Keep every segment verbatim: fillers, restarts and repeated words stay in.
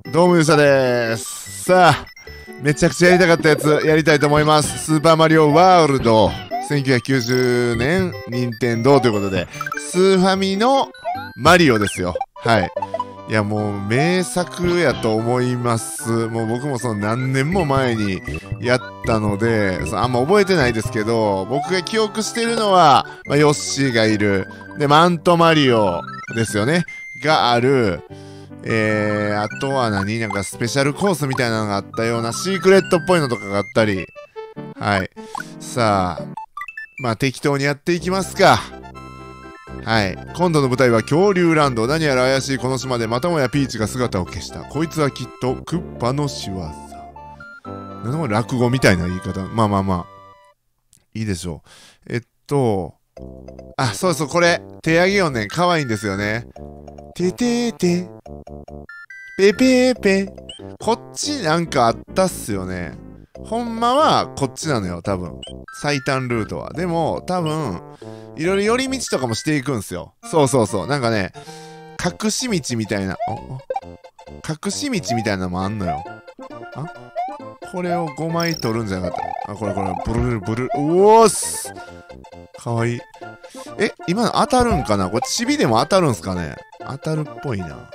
どうもゆうさです。さあ、めちゃくちゃやりたかったやつやりたいと思います。スーパーマリオワールド。せんきゅうひゃくきゅうじゅうねん、任天堂ということで、スーファミのマリオですよ。はい。いや、もう名作やと思います。もう僕もその何年も前にやったので、あんま覚えてないですけど、僕が記憶してるのは、まあ、ヨッシーがいる。で、マントマリオですよね。がある。えー、あとは何なんかスペシャルコースみたいなのがあったような、シークレットっぽいのとかがあったり。はい。さあ、まあ適当にやっていきますか。はい。今度の舞台は恐竜ランド。何やら怪しいこの島でまたもやピーチが姿を消した。こいつはきっとクッパの仕業。なんでも落語みたいな言い方。まあまあまあ。いいでしょう。えっと、あ、そうそう、これ、手上げよね。かわいいんですよね。ててーて。ぺぺーぺ。こっちなんかあったっすよね。ほんまはこっちなのよ、多分。最短ルートは。でも、多分、いろいろ寄り道とかもしていくんすよ。そうそうそう。なんかね、隠し道みたいな。隠し道みたいなのもあんのよ。あこれをごまい取るんじゃなかった。あ、これこれ、ブルルブル、うおーっす。かわいい。え、今の当たるんかなこれ、チビでも当たるんすかね当たるっぽいな。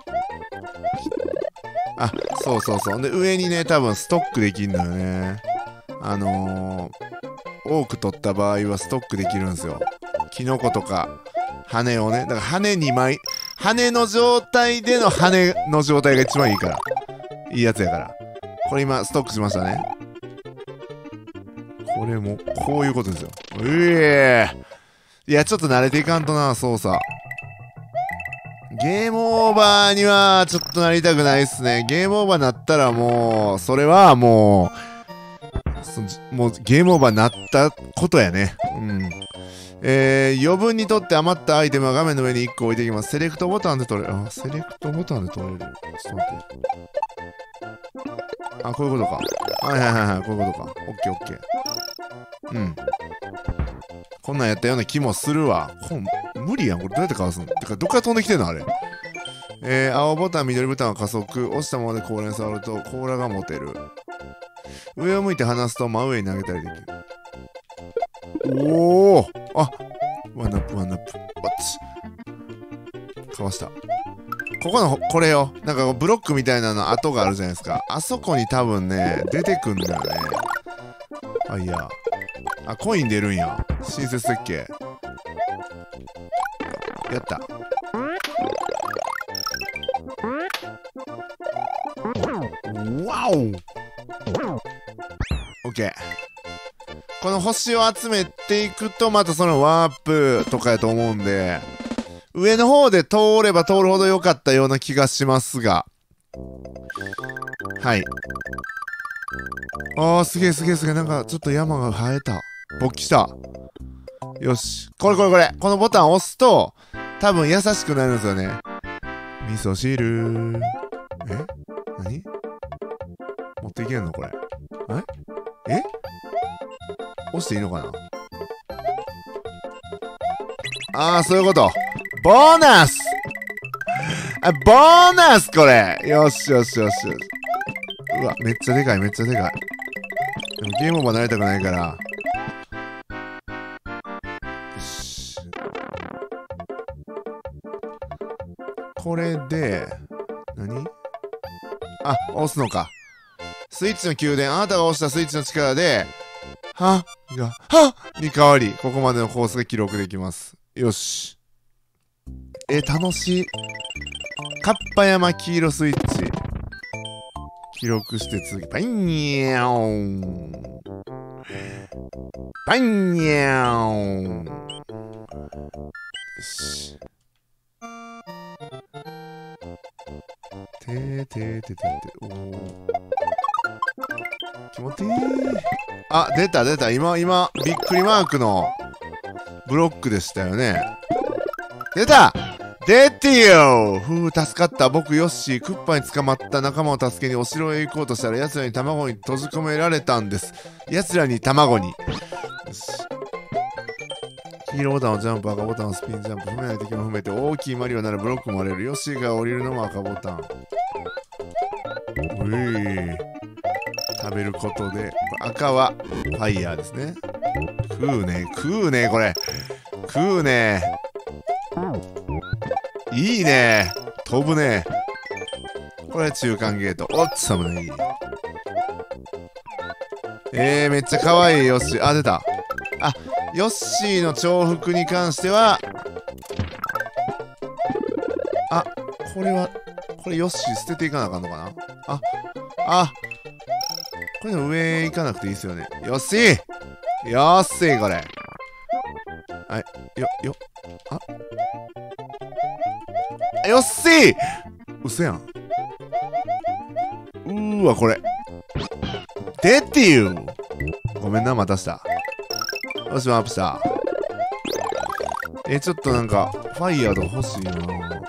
あ、そうそうそう。で、上にね、多分ストックできんのよね。あのー、多く取った場合はストックできるんですよ。キノコとか、羽をね。だから羽に枚、羽の状態での羽の状態が一番いいから。いいやつやから。これ今、ストックしましたね。これも、こういうことですよ。うえーいや、ちょっと慣れていかんとな、操作。ゲームオーバーにはちょっとなりたくないっすね。ゲームオーバーになったらもう、それはもう、もうゲームオーバーになったことやね。うん。えー、余分にとって余ったアイテムは画面の上にいっこ置いていきます。セレクトボタンで取れる。あ、セレクトボタンで取れる。ちょっと待って。あ、こういうことか。はいはいはいはい、こういうことか。オッケーオッケー。うん。こんなんやったような気もするわ。こん無理やん。これどうやってかわすの？てか、どっから飛んできてんのあれ。えー、青ボタン、緑ボタンは加速。押したままで甲羅に触ると甲羅が持てる。上を向いて離すと真上に投げたりできる。おおあワンナップワンナップ。ワッチかわした。ここの、これよ。なんかブロックみたいなの跡があるじゃないですか。あそこに多分ね、出てくんだよね。あ、いや。あ、コイン出るんや。親切設計。やった。わおオッケー。この星を集めていくと、またそのワープとかやと思うんで、上の方で通れば通るほど良かったような気がしますが。はい。あー、すげえすげえすげえ。なんかちょっと山が生えた。勃起した。よし。これこれこれ。このボタンを押すと、多分優しくなるんですよね。味噌汁。え何持っていけんのこれ。ええ押していいのかなあー、そういうこと。ボーナスあ、ボーナスこれよしよしよしよし。うわ、めっちゃでかい、めっちゃでかい。でもゲームオーバーなりたくないから。よし。これで、何あ、押すのか。スイッチの宮殿、あなたが押したスイッチの力で、はが、はに変わり、ここまでのコースが記録できます。よし。え、楽しい。カッパ山黄色スイッチ。記録して続き、バインヤーン。バインヤーン。よし。てーてーてーてーてー。おー。気持ちいい。あ、出た出た。今、今、びっくりマークのブロックでしたよね。出た出てよふう、助かった。僕、ヨッシー、クッパに捕まった仲間を助けにお城へ行こうとしたら、奴らに卵に閉じ込められたんです。奴らに卵に。よし。黄色ボタンをジャンプ、赤ボタンをスピンジャンプ、踏めない敵も踏めて、大きいマリオならブロックも割れる。ヨッシーが降りるのも赤ボタン。 うい。食べることで、赤はファイヤーですね。食うね、食うね、これ。食うね。いいね。飛ぶね。これ中間ゲート。おっつ、危ない。えー、めっちゃ可愛いヨッシー。あ、出た。あ、ヨッシーの重複に関しては、あ、これは、これヨッシー捨てていかなあかんのかな。あ、あ、これの上行かなくていいですよね。よっしーよっしーこれ。はい、よ、よ、あ、よっしー嘘やん。うーわ、これ。でっていう。ごめんな、待たした。よし、ワープした。え、ちょっとなんか、ファイヤーとか欲しいな。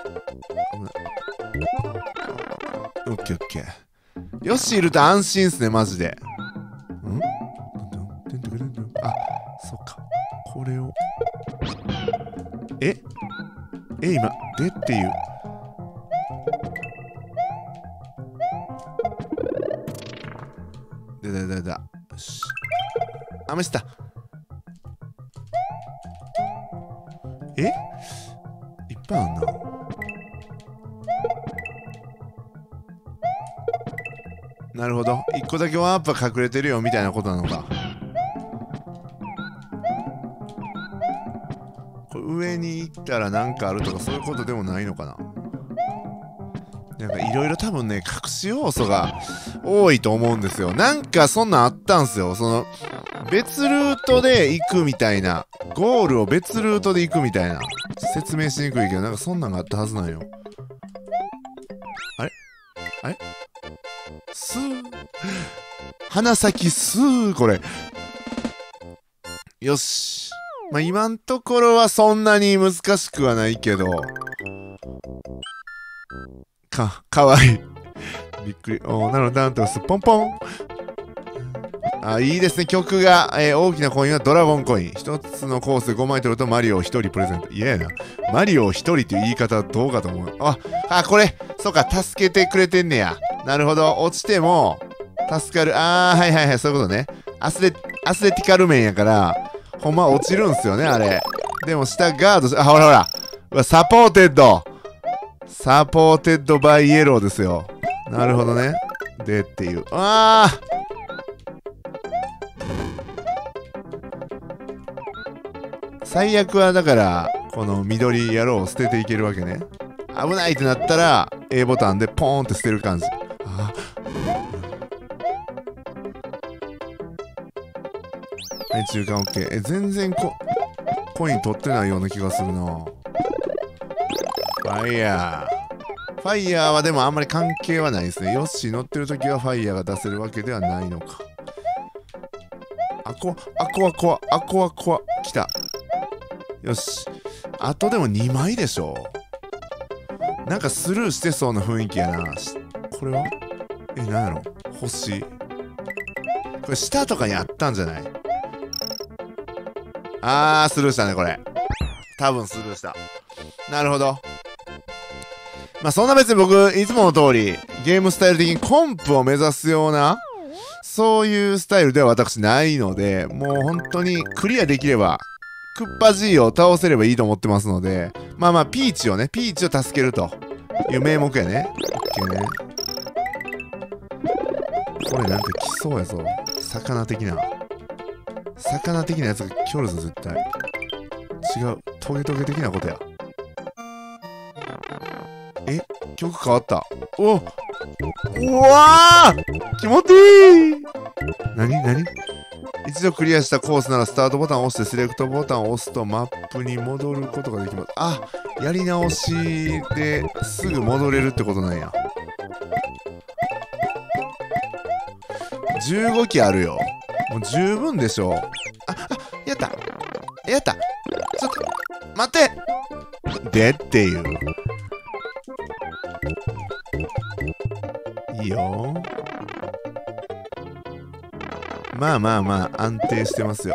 オッケーオッケー。よし、いると安心っすね、マジで。ん？あ、そっか。これを。ええ、今、でっていう。でだだだ。よし。あ、ミスった。え？いっぱいあんな。なるほど。いっこだけワープは隠れてるよみたいなことなのか。これ上に行ったらなんかあるとかそういうことでもないのかな。なんかいろいろ多分ね、隠し要素が多いと思うんですよ。なんかそんなんあったんすよ。その、別ルートで行くみたいな。ゴールを別ルートで行くみたいな。説明しにくいけど、なんかそんなんがあったはずなんよ。あれあれスー花咲スーこれ。よし。まあ、今んところはそんなに難しくはないけど。か、かわいい。びっくり。おー、なるほど、なんとす、ポンポン。あ、いいですね、曲が。えー、大きなコインはドラゴンコイン。一つのコースでごまい取るとマリオを一人プレゼント。嫌やな。マリオを一人っていう言い方はどうかと思う。あ、あ、これ。そうか、助けてくれてんねや。なるほど。落ちても、助かる。あー、はいはいはい、そういうことね。アスレ、アスレティカル面やから、ほんま落ちるんすよね、あれ。でも下ガードし、あ、ほらほら。うわ、サポーテッド。サポーテッドバイイエローですよ。なるほどね。でっていう。あー最悪はだから、この緑野郎を捨てていけるわけね。危ないってなったら、A ボタンでポーンって捨てる感じ。あはい、中間 OK。え、全然コ、コイン取ってないような気がするな。ファイヤー。ファイヤーはでもあんまり関係はないですね。ヨッシー乗ってるときはファイヤーが出せるわけではないのか。あこ、あこはこわ、あこはこわ。来た。よし。あとでもにまいでしょ。なんかスルーしてそうな雰囲気やな。これはえ、なんやろ星。これ下とかにあったんじゃない？あー、スルーしたね、これ。多分スルーした。なるほど。まあそんな別に僕、いつもの通り、ゲームスタイル的にコンプを目指すような、そういうスタイルでは私ないので、もう本当にクリアできれば、クッパ G を倒せればいいと思ってますので、まあまあ、ピーチをね、ピーチを助けるという名目やね。オッケーね。これなんか来そうやぞ。魚的な。魚的なやつが来るぞ、絶対。違う。トゲトゲ的なことや。え、曲変わった。おうわー気持ちいい。なになに一度クリアしたコースならスタートボタンを押してセレクトボタンを押すとマップに戻ることができます。あ、やり直しですぐ戻れるってことなんや。じゅうごきあるよ。もう十分でしょう。あ、あ、やったやったちょっと、待ってでっていう。いいよ。まあまあまあ、安定してますよ。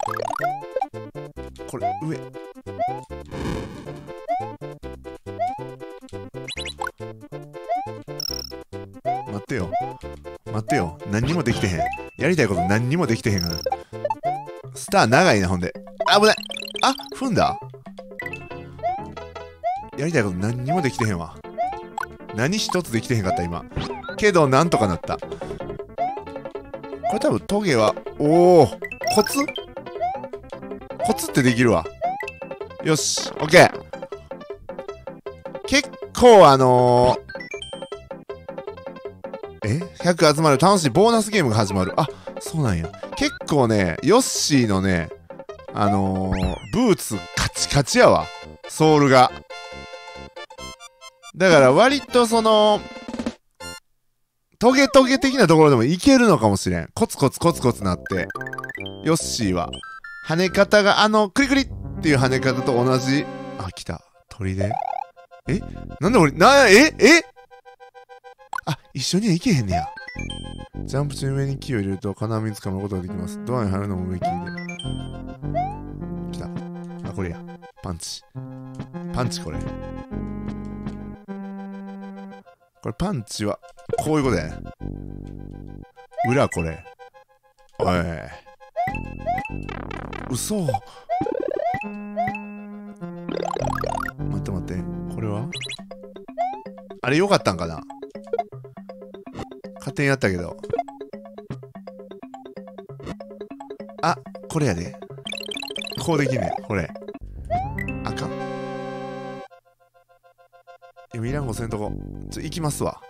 これ、上。待っってよ。待ってよ。何にもできてへん。やりたいこと何にもできてへんから。スター長いな、ほんで。危ない。あ、踏んだ。やりたいこと何にもできてへんわ。何一つできてへんかった、今。けど、なんとかなった。これ多分、トゲは、おお、コツコツってできるわ。よし、オッケー。結構、あのー、え ?ひゃく 集まる楽しいボーナスゲームが始まる。あ、そうなんや。結構ね、ヨッシーのね、あのー、ブーツカチカチやわ。ソールが。だから割とその、トゲトゲ的なところでもいけるのかもしれん。コツコツコツコツなって。ヨッシーは。跳ね方があの、クリクリっていう跳ね方と同じ。あ、来た。鳥で。えなんで俺、な、ええあ、一緒には行けへんねや。ジャンプ中に上に木を入れると金網掴むことができます。ドアに入るのも上キーで。来た。あ、これや。パンチ。パンチこれ。これパンチは、こういうことやね。裏これ。おい。嘘。待って待って。これはあれよかったんかな、勝手にやったけど。あ、これやで。こうできんねん、これ。あかん。いや、いらんごせんとこ。ちょ、行きますわ。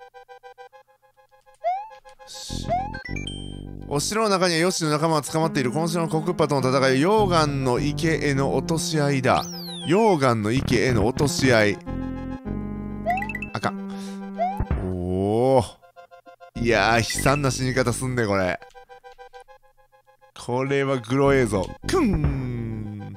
お城の中にはヨッシーの仲間が捕まっている。この城のコクッパとの戦い、溶岩の池への落とし合いだ。溶岩の池への落とし合い。あかん。おお。いやー、悲惨な死に方すんね、これ。これはグロ映像。くん。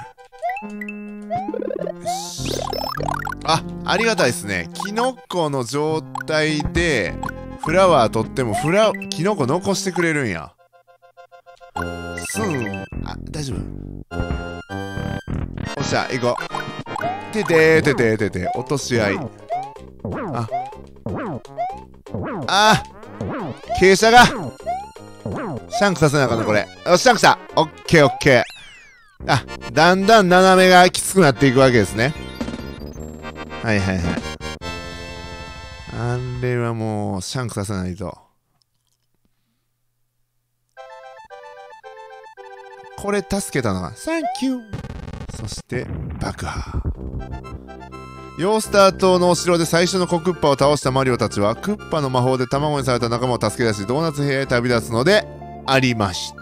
よし。あ、ありがたいですね。キノコの状態で、フラワー取っても、フラ、キノコ残してくれるんや。すん。あ、大丈夫。おっしゃ、行こう。てててててて、落とし合い。あ。あー傾斜がシャンクさせなあかんね、これ。よし、シャンクした。オッケーオッケー。あ、だんだん斜めがきつくなっていくわけですね。はいはいはい。あれはもう、シャンクさせないと。これ助けたのが、サンキュー。そして、爆破。ヨースター島のお城で最初のコクッパを倒したマリオたちは、クッパの魔法で卵にされた仲間を助け出し、ドーナツ部屋へ旅立つので、ありました。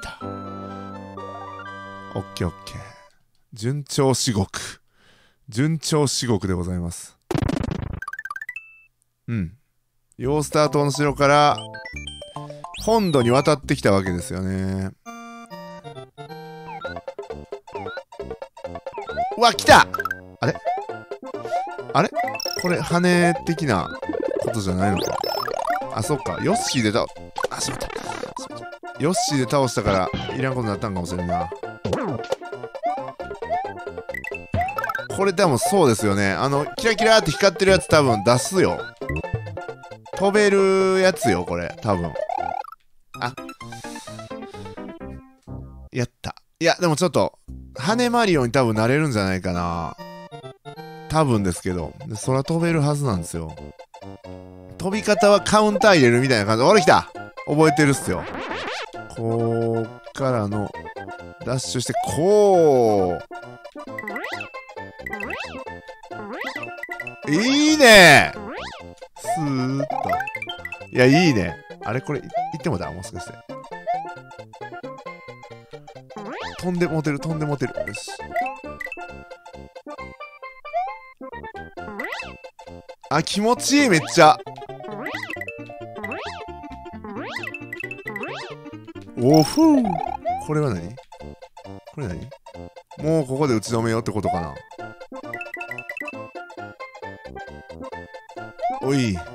オッケーオッケー。順調至極。順調至極でございます。うん。ヨースター島の城から、本土に渡ってきたわけですよね。うわ、来た！あれあれこれ、羽的なことじゃないのか。あ、そっか。ヨッシーで倒、あ、しまった。ヨッシーで倒したから、いらんことになったんかもしれんな。これ多分そうですよね。あの、キラキラって光ってるやつ多分出すよ。飛べるやつよ、これ。多分。あ。やった。いや、でもちょっと、羽マリオに多分なれるんじゃないかな。多分ですけど。で、そら飛べるはずなんですよ。飛び方はカウンター入れるみたいな感じ。俺来た！覚えてるっすよ。こっからの、ダッシュして、こう。いいね！スーッと。いや、いいね。あれこれ、行ってもだもしかして。飛んで持てる、飛んで持てる。よし。あ、気持ちいい、めっちゃ。おふう。これは何？これ何？もうここで打ち止めようってことかな。おい。いや、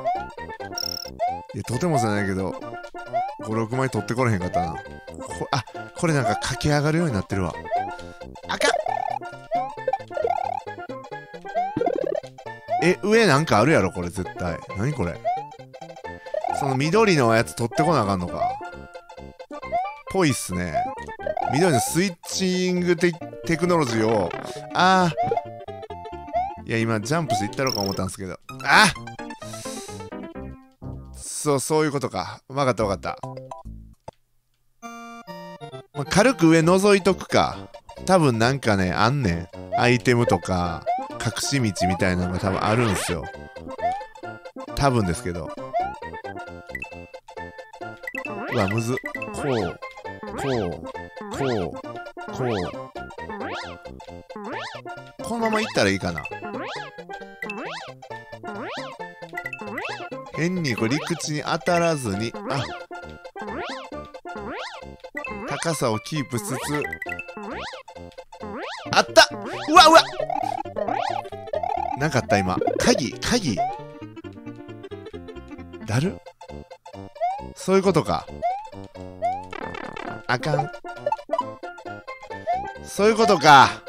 とてもじゃないけど、ご、ろくまい取ってこれへんかったな。こあ、これなんか駆け上がるようになってるわ。あかん！え、上なんかあるやろ、これ絶対。何これ。 その緑のやつ取ってこなあかんのか。ぽいっすね。緑のスイッチングテ、テクノロジーを、あー。いや、今、ジャンプしていったろうか思ったんですけど。あそう、そういうことか。わかったわかった。まあ、軽く上覗いとくか。多分なんかね、あんねん。アイテムとか、隠し道みたいなのが多分あるんすよ。多分ですけど。うわ、むずっ。こう、こう、こう、こう。このまま行ったらいいかな。変にこれ陸地に当たらずに、あ、高さをキープしつつ、あった、うわうわ、なかった今。鍵、鍵。だる？そういうことか。あかん。そういうことか。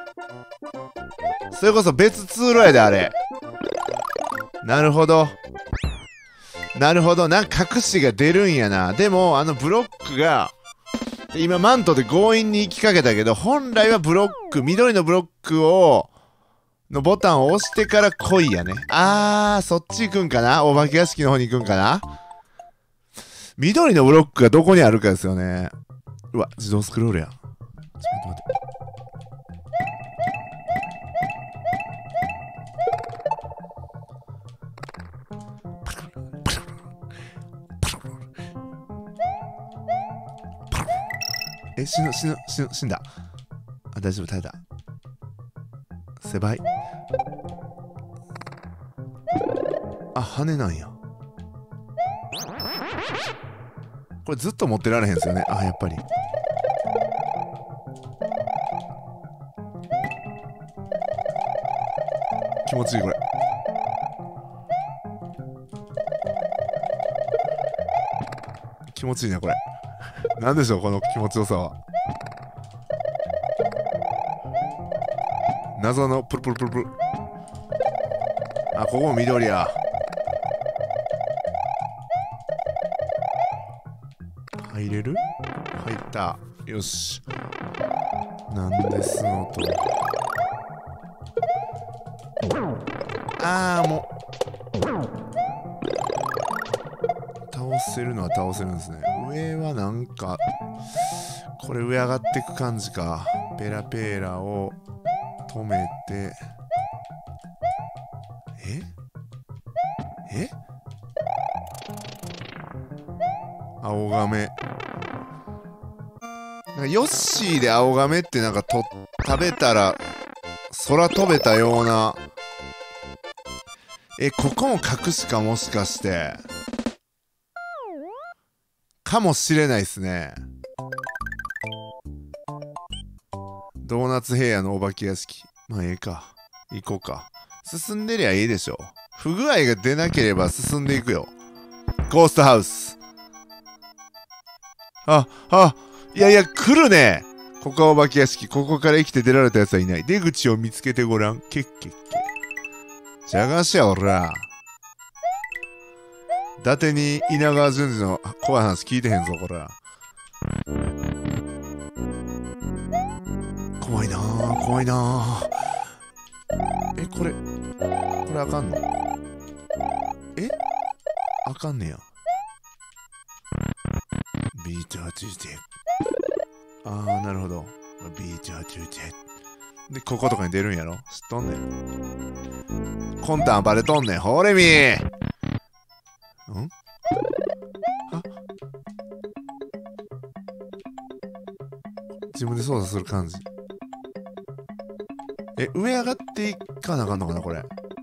それこそ別通路やで、あれ。なるほど。なるほど。なんか隠しが出るんやな。でも、あのブロックが、今マントで強引に行きかけたけど、本来はブロック、緑のブロックを、のボタンを押してから来いやね。あー、そっち行くんかな？お化け屋敷の方に行くんかな？緑のブロックがどこにあるかですよね。うわ、自動スクロールやん。ちょっと待って待って。え、死ぬ、死ぬ、死ぬ、死んだ。あ、大丈夫、耐えた。せばい。あ、羽なんや。これずっと持ってられへんすよね。あ、やっぱり。気持ちいい、これ。気持ちいいね、これ。なんでしょう、この気持ちよさは。謎のプルプルプルプル。あ、ここも緑や。入れる？入った。よし。なんですのと。あー、もう。倒せるのは倒せるんですね。上はなんか、これ上上がっていく感じか。ペラペラを止めて。ええ青亀。なんかヨッシーで青亀ってなんかと食べたら空飛べたような。え、ここも隠しかもしかして。かもしれないっすね。ドーナツ平野のお化け屋敷。まあええか。行こうか。進んでりゃいいでしょ。不具合が出なければ進んでいくよ。ゴーストハウス。あ、あ、いやいや、来るね。ここはお化け屋敷。ここから生きて出られた奴はいない。出口を見つけてごらん。けっけっけ。じゃがしやおら。伊達に稲川淳二の怖い話聞いてへんぞ、こら。怖いなぁ、怖いなぁ。え、これ、これあかんの？え？あかんねや。ビーチャーチューチェ。あー、なるほど。ビーチャーチューチェ。で、こことかに出るんやろ？知っとんねん。魂胆バレとんねん。ほれみー。ん？あ？自分で操作する感じ。え、上上がっていかなあかんのかな、これ。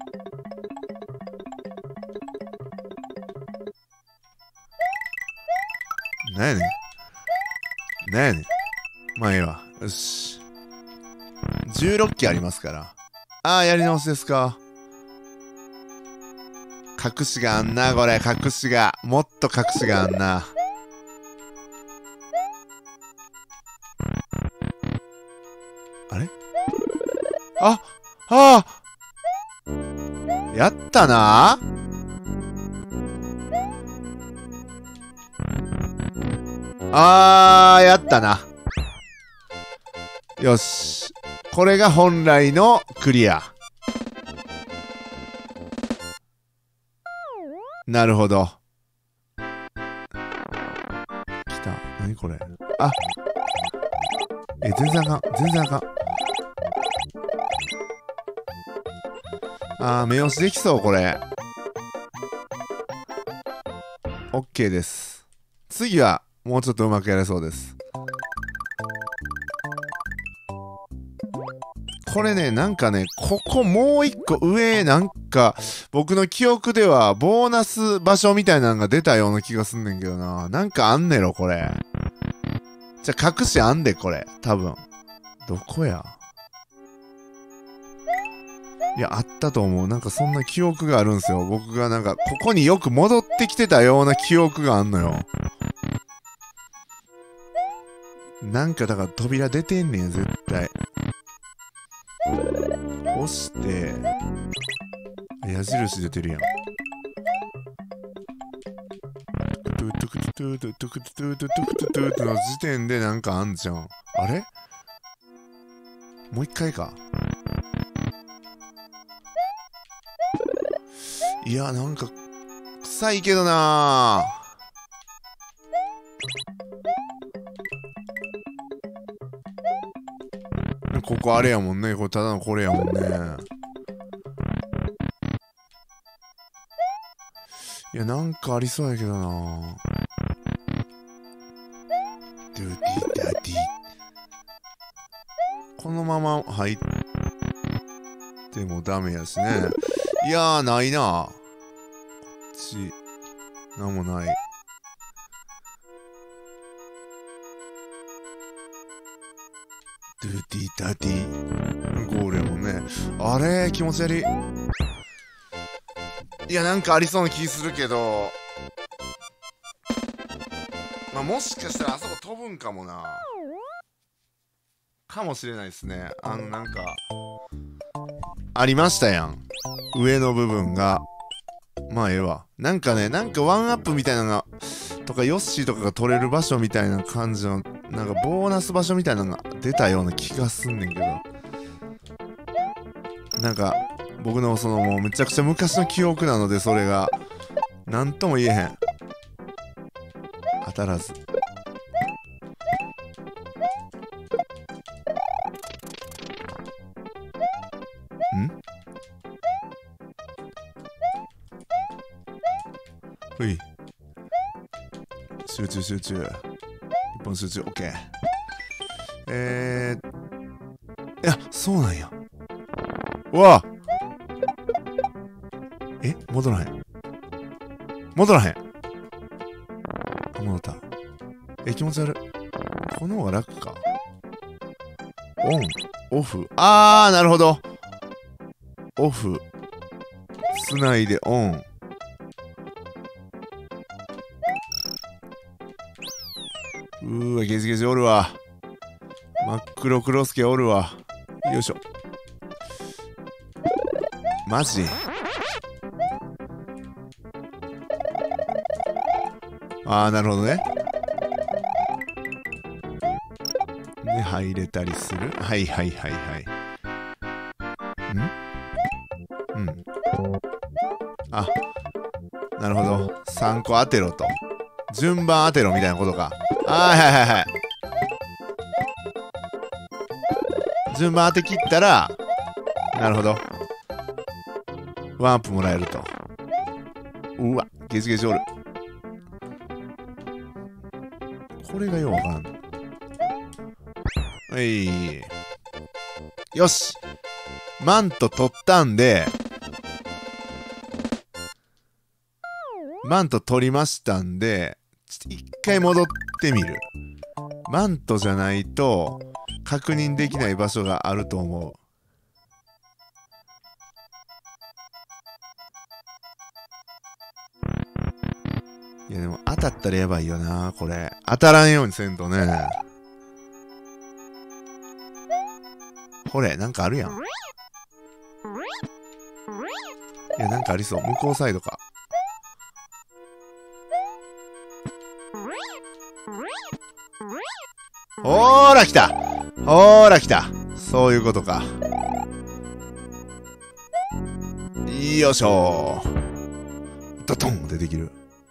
なんやねん。なんやねん。まあええわ。よし。じゅうろっきありますから。ああ、やり直しですか。隠しがあんな、これ。隠しが。もっと隠しがあんな。あれ？あ、ああ、やったな。 あー、やったな。よし。これが本来のクリア。なるほど。来た。何これ。あ。え、全然あかん。全然あかん。あー、目押しできそう、これ。OK です。次は、もうちょっとうまくやれそうです。これね、なんかね、ここもう一個上、なんか、僕の記憶では、ボーナス場所みたいなのが出たような気がすんねんけどな。なんかあんねろ、これ。じゃあ、隠しあんで、これ。多分。どこや？いや、あったと思う。なんかそんな記憶があるんすよ。僕がなんか、ここによく戻ってきてたような記憶があんのよ。なんかだから扉出てんねん、絶対。押して、矢印出てるやん。トゥトゥクトゥトゥトゥトゥクトゥトゥトゥクトゥトゥトゥの時点でなんかあんじゃん。あれ？もう一回か。いや、なんか、臭いけどなぁ。ここあれやもんね。これただのこれやもんね。いや、なんかありそうやけどなぁ。ドゥディダディ。このまま入ってもダメやしね。いやー、ないな。こっち、なんもない。ドゥディダディ。ゴールやもんね。あれ気持ち悪い。いや、なんかありそうな気するけど。まあ、もしかしたらあそこ飛ぶんかもな。かもしれないですね。あの、なんか、ありましたやん。上の部分が。まあ、ええわ。なんかね、なんかワンアップみたいなのが、とかヨッシーとかが取れる場所みたいな感じの、なんかボーナス場所みたいなのが出たような気がすんねんけど。なんか、僕のそのもうめちゃくちゃ昔の記憶なので、それが、なんとも言えへん。当たらず。ん？ほい。集中集中。一本集中。オッケー。えー。いや、そうなんや。うわ！え？戻らへん。戻らへん。戻った。え、気持ち悪い。この方が楽か。オン、オフ。あー、なるほど。オフ。つないでオン。うーわ、ゲジゲジおるわ。真っ黒クロスケおるわ。よいしょ。マジ？あー、なるほどね。で、入れたりする。はいはいはいはい。ん？うん。あ、なるほど。さんこ当てろと。順番当てろみたいなことか。あー、はいはいはい。順番当て切ったら、なるほど。ワンアップもらえると。うわ、ゲジゲジおる。これがようわからん。はい。よし。マント取ったんで、マント取りましたんで、ちょっと一回戻ってみる。マントじゃないと確認できない場所があると思う。いやでも当たったらやばいよな、これ。当たらんようにせんとね。ほれ、なんかあるやん。いや、なんかありそう。向こうサイドか。 ほーら来たほーら来たそういうことか。よいしょー。ドトンってできる。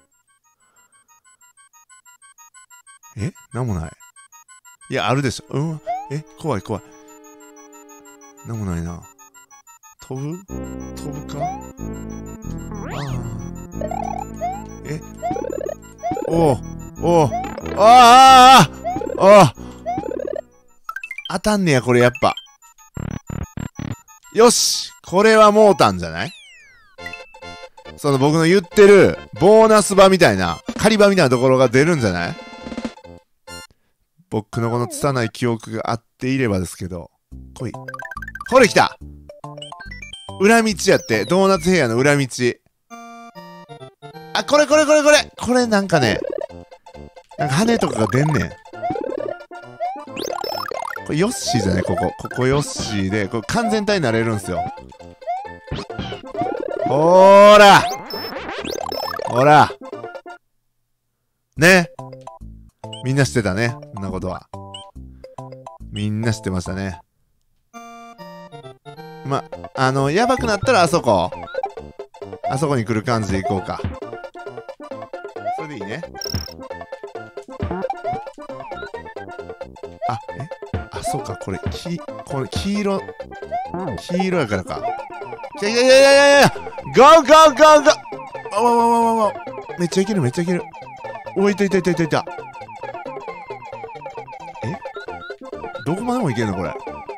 えなんもない。いや、あるでしょ。うん。え怖い怖い。なんもないな。飛ぶ飛ぶかああ。えおうおうああああ当たんねや、これやっぱ。よしこれはもうたんじゃない？その僕の言ってる、ボーナス場みたいな、狩り場みたいなところが出るんじゃない？僕のこの拙い記憶が合っていればですけど。来い。これ来た！裏道やって、ドーナツヘアの裏道。あ、これこれこれこれこれなんかね、なんか羽とかが出んねん。これヨッシーじゃないここ。ここヨッシーで、これ完全体になれるんすよ。ほーらほらねみんな知ってたね。そんなことは。みんな知ってましたね。ま、あの、やばくなったらあそこ。あそこに来る感じでいこうか。それでいいね。あ、えあ、そうか、これ、き、これ、黄色、黄色やからか。いやいやいやいやいやいやゴーゴーゴーゴーわわわわわわめっちゃいけるめっちゃいける。おいたいたいたいたいた。えどこまでもいけんのこれ。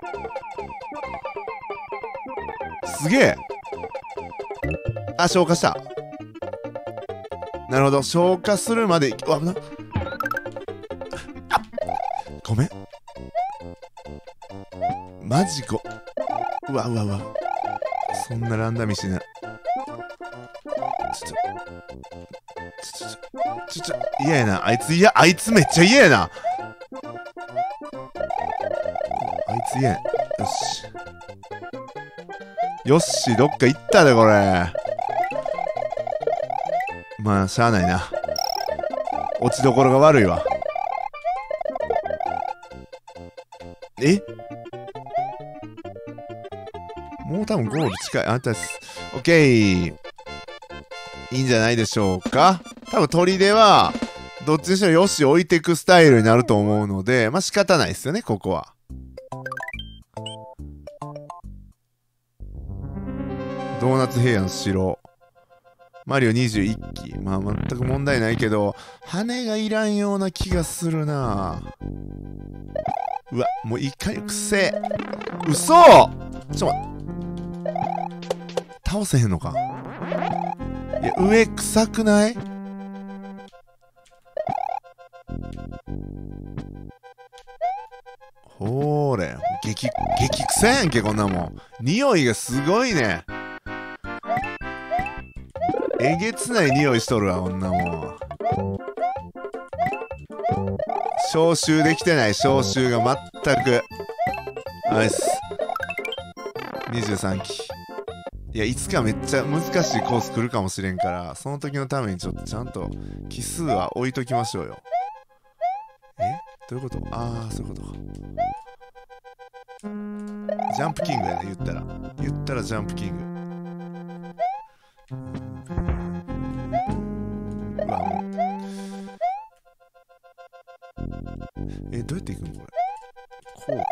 すげえ。あ、消化した。なるほど。消化するまで、うわ、危な。あごめん。マジこ。うわうわうわ。そんなランダミしな。ちょちょ。ちょちょ。ちょちょ。嫌やな。あいつ嫌。あいつめっちゃ嫌やな。あいつ嫌や。よし。よし、どっか行ったで、これ。まあ、しゃあないな。落ちどころが悪いわ。えもう多分ゴール近い。あんたです。オッケー。いいんじゃないでしょうか。多分砦は、どっちにしろよし置いていくスタイルになると思うので、まあ仕方ないですよね、ここは。ドーナツ平野の城。マリオにじゅういっき。まあ全く問題ないけど、羽がいらんような気がするな。うわ、もう一回くせえ。嘘！ちょ、倒せへんのか。いや、上臭くない？ほーれ、激、激臭やんけ、こんなもん。匂いがすごいね。えげつない匂いしとるわ、こんなもん。消臭できてない、消臭が全く。ナイス。にじゅうさんき。いや、いつかめっちゃ難しいコース来るかもしれんから、その時のためにちょっとちゃんと奇数は置いときましょうよ。えどういうこと？ああ、そういうことか。ジャンプキングやね、言ったら。言ったらジャンプキング。うわ、もう。え、どうやって行くのこれ。こうか。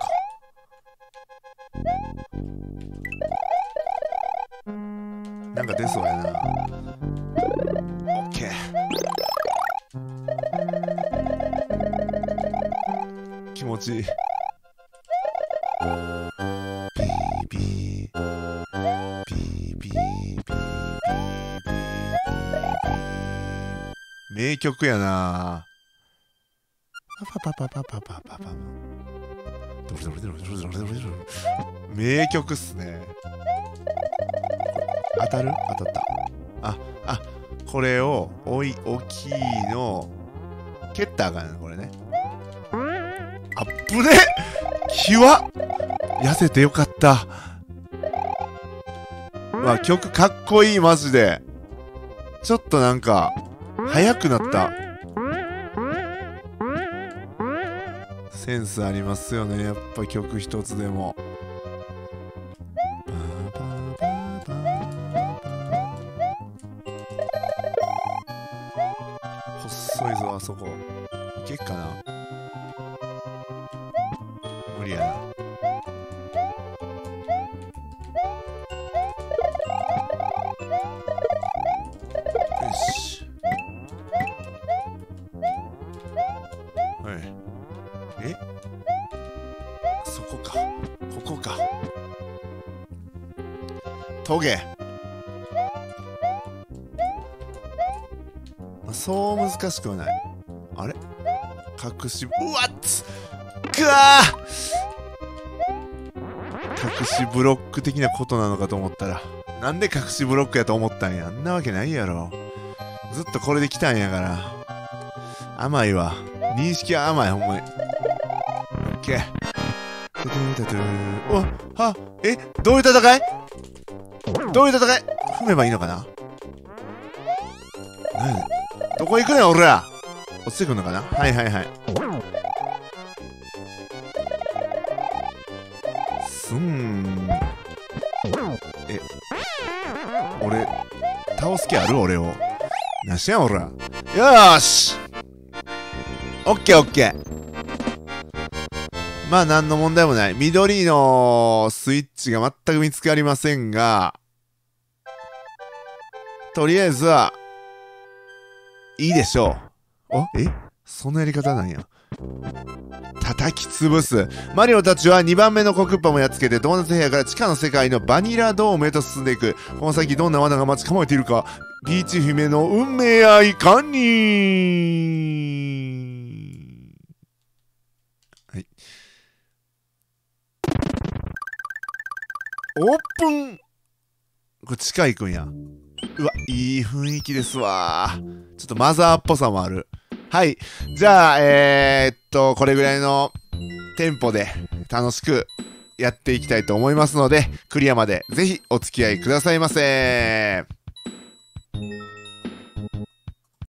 なんか出そうやな。オッケー。気持ちいい。ビービー。ビービービービービービー名曲やな。パパパパパパパパ。名曲っすね。当たる？当たった。あ、あ、これを、おい、大きいの、蹴ったらあかんね、これね。あっぶね！きわ！痩せてよかった。わ、曲かっこいい、マジで。ちょっとなんか、速くなった。 センスありますよね、やっぱ曲一つでも。細いぞ、あそこ。いけっかな。無理やな。よし。はい。え？そこか。ここか。トゲ。そう難しくはない。あれ？隠し、うわっつくわー！隠しブロック的なことなのかと思ったら、なんで隠しブロックやと思ったんや。あんなわけないやろ。ずっとこれで来たんやから。甘いわ。認識は甘い、ほんまに。オッケー。おはえどういう戦いどういう戦い踏めばいいのかな。何どこ行くねん俺ら。落ちてくるのかな。はいはいはい。すんえ俺倒す気ある俺を。なしやん俺ら。よーしオッケーオッケー。まあ何の問題もない。緑のスイッチが全く見つかりませんが、とりあえずはいいでしょう。おえそんなやり方なんや。叩き潰す。マリオたちはにばんめのコクッパもやっつけて、ドーナツヘアから地下の世界のバニラドームへと進んでいく。この先どんな罠が待ち構えているか、ピーチ姫の運命やいかに。はい。オープン。これ地下行くんや。うわ、いい雰囲気ですわ。ちょっとマザーっぽさもある。はい。じゃあ、えー、っと、これぐらいのテンポで楽しくやっていきたいと思いますので、クリアまでぜひお付き合いくださいませ。